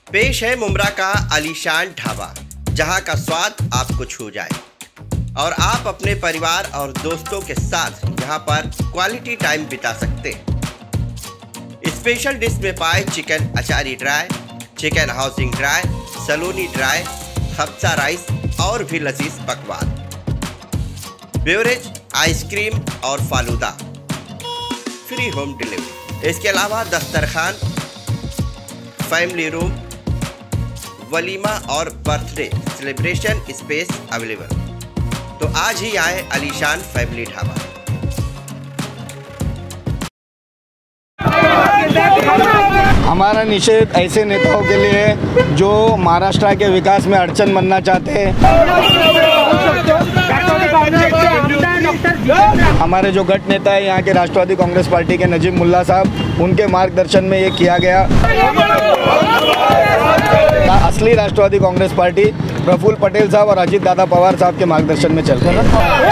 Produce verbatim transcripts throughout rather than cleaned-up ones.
पेश है मुमरा का आलीशान ढाबा, जहां का स्वाद आपको छू जाए और आप अपने परिवार और दोस्तों के साथ यहां पर क्वालिटी टाइम बिता सकते हैं। स्पेशल डिश में पाए चिकन अचारी ड्राई, चिकन हाउसिंग ड्राई, सलोनी ड्राई, खप्सा राइस और भी लजीज पकवान, बेवरेज, आइसक्रीम और फालूदा, फ्री होम डिलीवरी। इसके अलावा दस्तरखान, फैमिली रूम, वलीमा और बर्थडे सेलिब्रेशन स्पेस अवेलेबल। तो आज ही आए आलीशान फैमिली ढाबा। हमारा निषेध ऐसे नेताओं के लिए है जो महाराष्ट्र के विकास में अड़चन बनना चाहते हैं। हमारे जो गठ नेता है यहाँ के राष्ट्रवादी कांग्रेस पार्टी के नजीब मुल्ला साहब, उनके मार्गदर्शन में ये किया गया। असली राष्ट्रवादी कांग्रेस पार्टी प्रफुल्ल पटेल साहब और अजीत दादा पवार साहब के मार्गदर्शन में चल रहा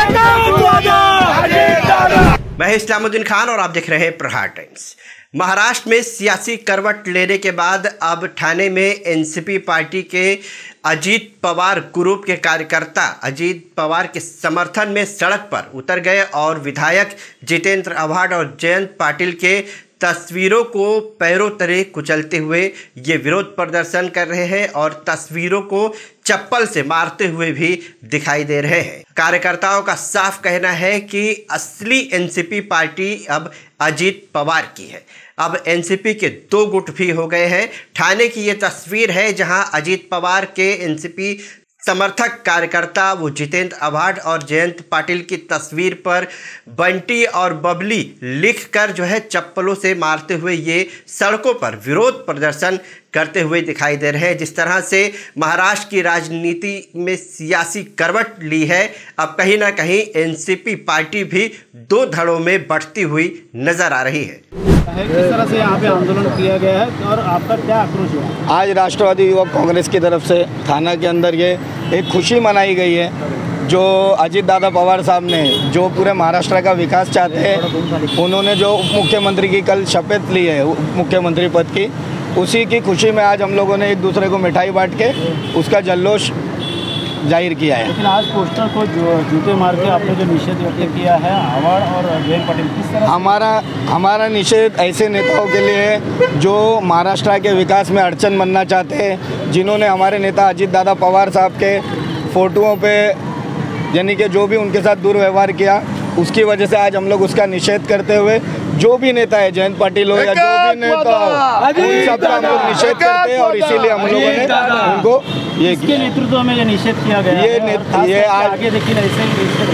है। मैं इस्लामुद्दीन खान और आप देख रहे हैं प्रहार टाइम्स। महाराष्ट्र में सियासी करवट लेने के बाद अब ठाणे में एनसीपी पार्टी के अजीत पवार ग्रुप के कार्यकर्ता अजीत पवार के समर्थन में सड़क पर उतर गए और विधायक जितेंद्र आव्हाड और जयंत पाटिल के तस्वीरों को पैरों तले कुचलते हुए ये विरोध प्रदर्शन कर रहे हैं और तस्वीरों को चप्पल से मारते हुए भी दिखाई दे रहे हैं। कार्यकर्ताओं का साफ कहना है कि असली एनसीपी पार्टी अब अजीत पवार की है। अब एनसीपी के दो गुट भी हो गए हैं। ठाणे की ये तस्वीर है जहां अजीत पवार के एनसीपी समर्थक कार्यकर्ता वो जितेंद्र आव्हाड और जयंत पाटिल की तस्वीर पर बंटी और बबली लिखकर जो है चप्पलों से मारते हुए ये सड़कों पर विरोध प्रदर्शन करते हुए दिखाई दे रहे हैं। जिस तरह से महाराष्ट्र की राजनीति में सियासी करवट ली है, अब कहीं ना कहीं एनसीपी पार्टी भी दो धड़ों में बढ़ती हुई नजर आ रही है। किस तरह से यहाँ पे आंदोलन किया गया है और आपका क्या आक्रोश हुआ? आज राष्ट्रवादी युवक कांग्रेस की तरफ से थाना के अंदर ये एक खुशी मनाई गई है जो अजीत दादा पवार साहब ने जो पूरे महाराष्ट्र का विकास चाहते हैं, उन्होंने जो उप मुख्यमंत्री की कल शपथ ली है मुख्यमंत्री पद की, उसी की खुशी में आज हम लोगों ने एक दूसरे को मिठाई बांट के उसका जल्लोष जाहिर किया है। लेकिन आज पोस्टर को जो जूते मार के आपने जो निषेध व्यक्त किया है आव्हाड और जयंत पाटिल, किस तरह? हमारा हमारा निषेध ऐसे नेताओं के लिए है जो महाराष्ट्र के विकास में अड़चन बनना चाहते हैं, जिन्होंने हमारे नेता अजीत दादा पवार साहब के फोटोओं पे यानी कि जो भी उनके साथ दुर्व्यवहार किया, उसकी वजह से आज हम लोग उसका निषेध करते हुए जो भी नेता है, जयंत पाटिल हो या जो भी नेता हो, उन सब का हम लोग निषेध करते हैं और इसीलिए हम लोगों ने उनको ये किया। नेतृत्व में ये निषेध किया गया ये है ये आज आगे देखिए ऐसे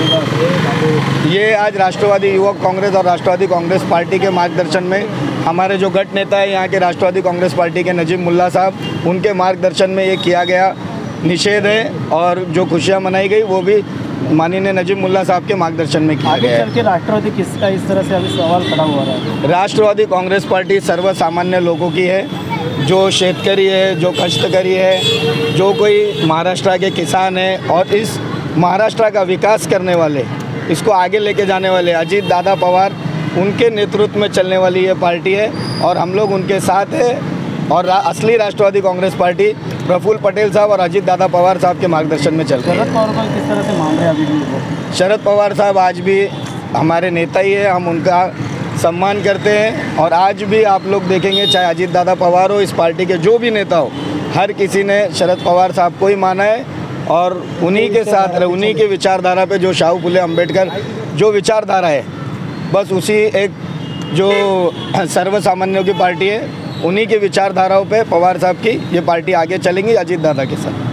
ही ये आज राष्ट्रवादी युवक कांग्रेस और राष्ट्रवादी कांग्रेस पार्टी के मार्गदर्शन में हमारे जो गठ नेता है यहाँ के राष्ट्रवादी कांग्रेस पार्टी के नजीब मुल्ला साहब, उनके मार्गदर्शन में ये किया गया निषेध है और जो खुशियाँ मनाई गई वो भी माननीय नजीब मुल्ला साहब के मार्गदर्शन में किया गया है। राष्ट्रवादी किसका इस तरह से अभी सवाल खड़ा हुआ है? राष्ट्रवादी कांग्रेस पार्टी सर्व सामान्य लोगों की है, जो शेतकरी है, जो कष्टकरी है, जो कोई महाराष्ट्र के किसान है और इस महाराष्ट्र का विकास करने वाले, इसको आगे लेके जाने वाले अजीत दादा पवार, उनके नेतृत्व में चलने वाली ये पार्टी है और हम लोग उनके साथ हैं। और रा, असली राष्ट्रवादी कांग्रेस पार्टी प्रफुल्ल पटेल साहब और अजीत दादा पवार साहब के मार्गदर्शन में चल रही है। शरद पवार को किस तरह से मान रहे हैं अभी भी? शरद पवार साहब आज भी हमारे नेता ही है, हम उनका सम्मान करते हैं और आज भी आप लोग देखेंगे चाहे अजीत दादा पवार हो, इस पार्टी के जो भी नेता हो, हर किसी ने शरद पवार साहब को ही माना है और उन्हीं के साथ उन्हीं की विचारधारा पे जो शाहू फुले अम्बेडकर जो विचारधारा है, बस उसी एक जो सर्व सामान्यों की पार्टी है, उन्हीं की विचारधाराओं पे पवार साहब की ये पार्टी आगे चलेंगी अजीत दादा के साथ।